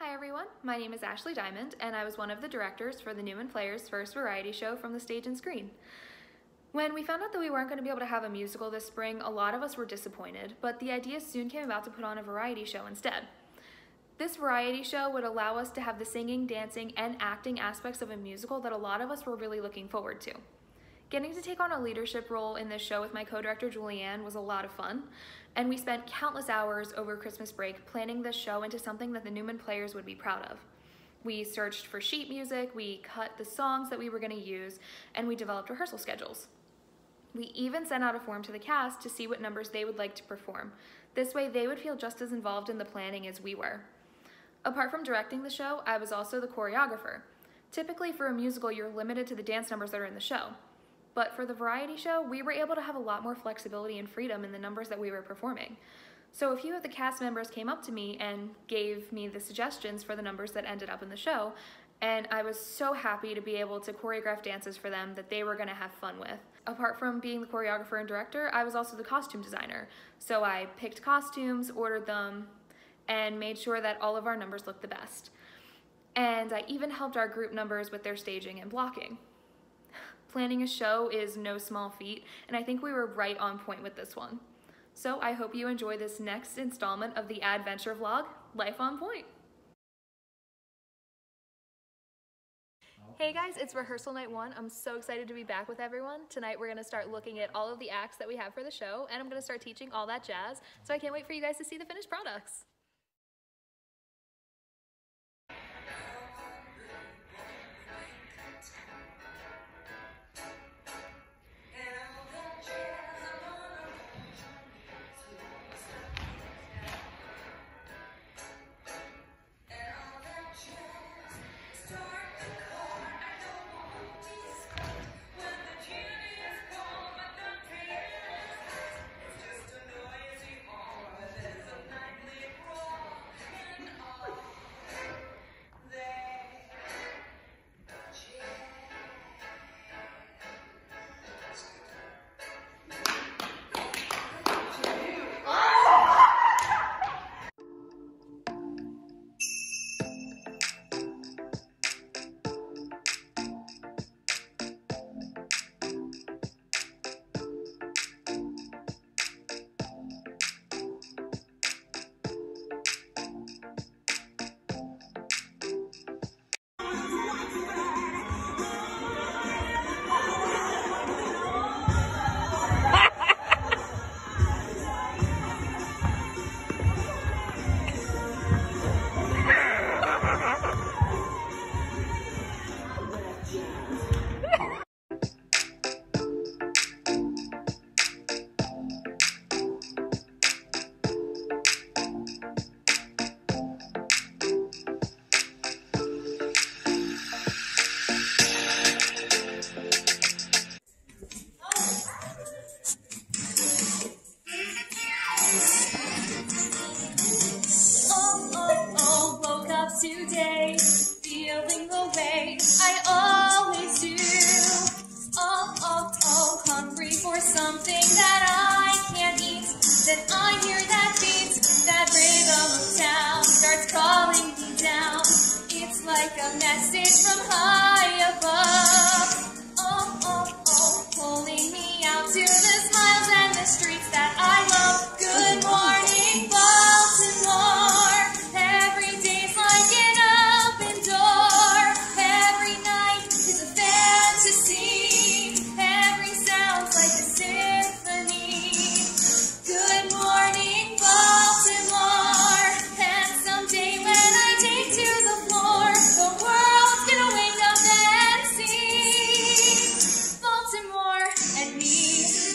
Hi everyone, my name is Ashley Diamond and I was one of the directors for the Neumann Players' first variety show from the stage and screen. When we found out that we weren't going to be able to have a musical this spring, a lot of us were disappointed, but the idea soon came about to put on a variety show instead. This variety show would allow us to have the singing, dancing, and acting aspects of a musical that a lot of us were really looking forward to. Getting to take on a leadership role in this show with my co-director Julianne was a lot of fun, and we spent countless hours over Christmas break planning this show into something that the Neumann Players would be proud of. We searched for sheet music, we cut the songs that we were going to use, and we developed rehearsal schedules. We even sent out a form to the cast to see what numbers they would like to perform. This way they would feel just as involved in the planning as we were. Apart from directing the show, I was also the choreographer. Typically for a musical, you're limited to the dance numbers that are in the show. But for the variety show, we were able to have a lot more flexibility and freedom in the numbers that we were performing. So a few of the cast members came up to me and gave me the suggestions for the numbers that ended up in the show, and I was so happy to be able to choreograph dances for them that they were going to have fun with. Apart from being the choreographer and director, I was also the costume designer. So I picked costumes, ordered them, and made sure that all of our numbers looked the best. And I even helped our group numbers with their staging and blocking. Planning a show is no small feat, and I think we were right on point with this one. So I hope you enjoy this next installment of the Adventure Vlog, Life on Pointe. Hey guys, it's rehearsal night 1. I'm so excited to be back with everyone. Tonight we're gonna start looking at all of the acts that we have for the show, and I'm gonna start teaching all that jazz, so I can't wait for you guys to see the finished products. Today, feeling the way I always do. Hungry for something that I can't eat. Then I hear that beat, that rhythm of town starts calling me down. It's like a message from high above. Pulling me out to the smiles and the streets that I love. Good morning, Baltimore. Every day's like an open door. Every night is a fantasy. Every sound's like a symphony. Good morning, Baltimore. And someday when I take to the floor, the world's gonna wake up and see Baltimore and me.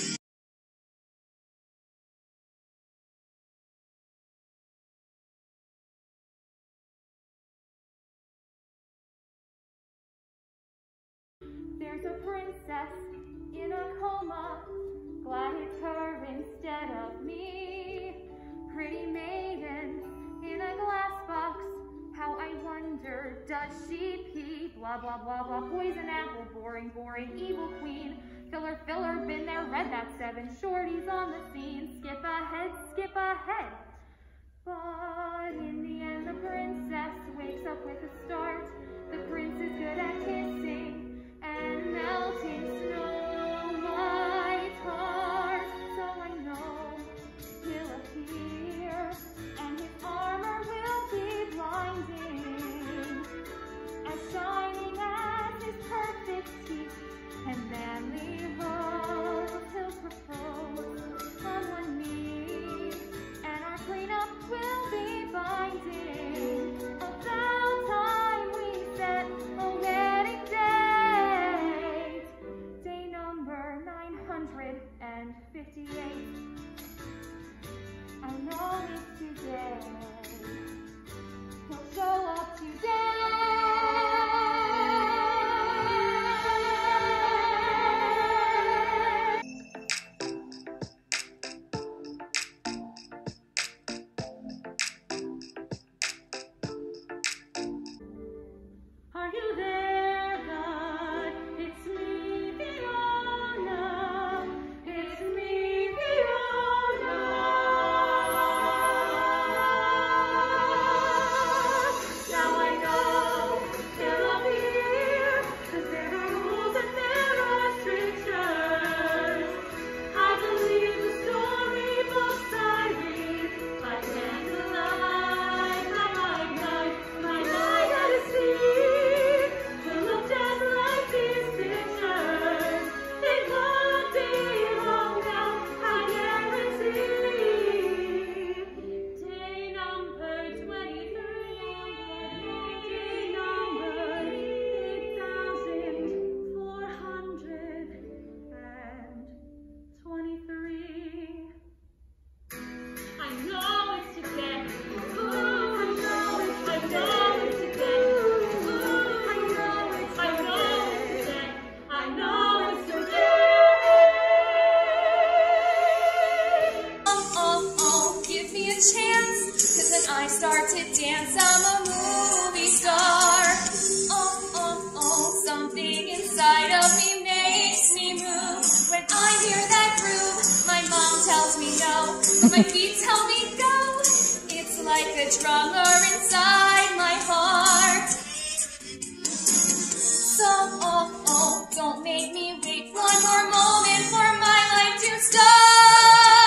There's a princess in a coma, glad it's her instead of me. Pretty maiden in a glass box, how I wonder, does she pee? Blah, blah, blah, blah, poison apple, boring, boring, evil queen. Filler, filler, been there, read that, 7 shorties on the scene. Skip ahead, skip ahead. But in the end, the princess wins. start to dance, I'm a movie star. Oh, something inside of me makes me move. When I hear that groove, my mom tells me no, my feet tell me go. It's like a drummer inside my heart. So, don't make me wait one more moment for my life to start.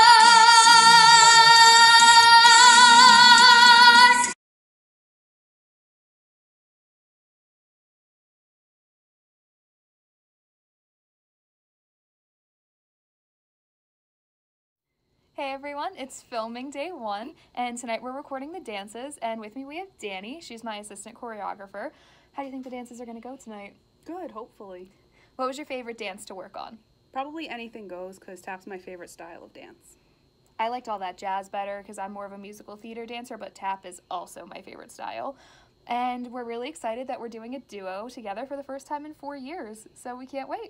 Hey everyone, it's filming day 1, and tonight we're recording the dances, and with me we have Danny. She's my assistant choreographer. How do you think the dances are going to go tonight? Good, hopefully. What was your favorite dance to work on? Probably anything goes, because tap's my favorite style of dance. I liked all that jazz better because I'm more of a musical theater dancer, but tap is also my favorite style. And we're really excited that we're doing a duo together for the first time in 4 years, so we can't wait.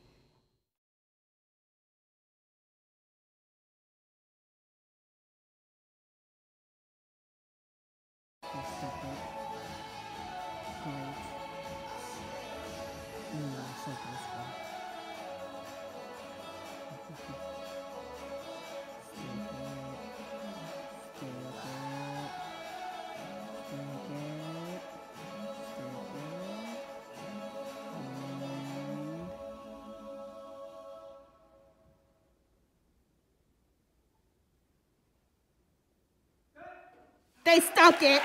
They stuck it.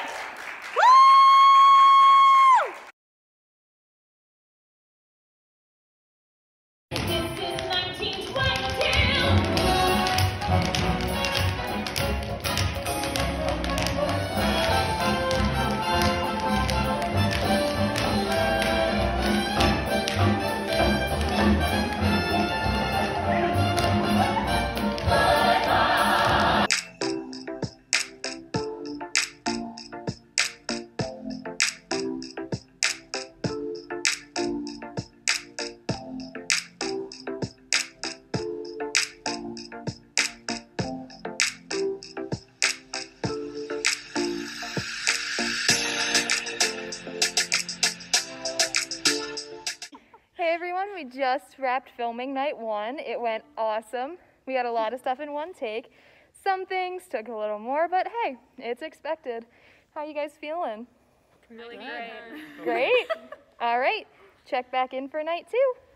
Hey everyone, we just wrapped filming night 1. It went awesome. We got a lot of stuff in one take. Some things took a little more, but hey, it's expected. How you guys feeling? Really great. Great? All right, check back in for night 2.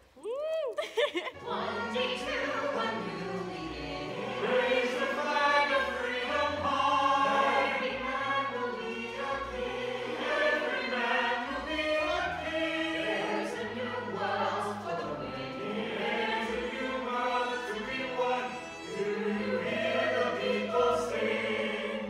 One day, two, one new beginning. Raise the flag of freedom high. Every man will be a king. Every man will be a king. There's a new world for the winning. There's a new world to be won. Do you hear the people sing?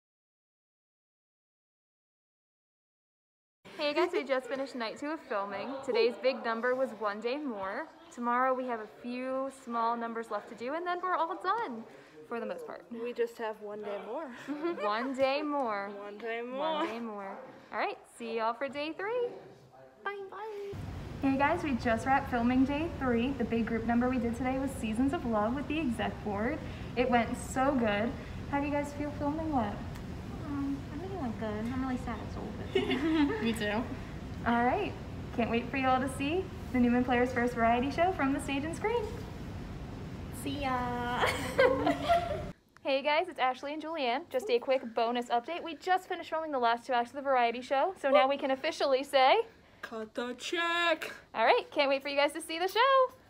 Hey guys, we just finished night 2 of filming. Today's big number was one day more. Tomorrow we have a few small numbers left to do, and then we're all done for the most part. We just have one day more. One day more. One day more. One day more. All right, see y'all for day 3. Bye. Bye. Hey guys, we just wrapped filming day 3. The big group number we did today was Seasons of Love with the exec board. It went so good. How do you guys feel filming went? I think it went good. I'm really sad it's over. Me too. All right, can't wait for y'all to see the Neumann Players' first variety show from the stage and screen. See ya. Hey guys, it's Ashley and Julianne. Just a quick bonus update. We just finished filming the last 2 acts of the variety show, so now we can officially say, Cut the check. all right, can't wait for you guys to see the show.